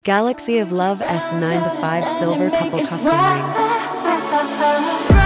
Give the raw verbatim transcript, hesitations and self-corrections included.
Galaxy of Love S nine twenty-five Silver Couple Custom Ring.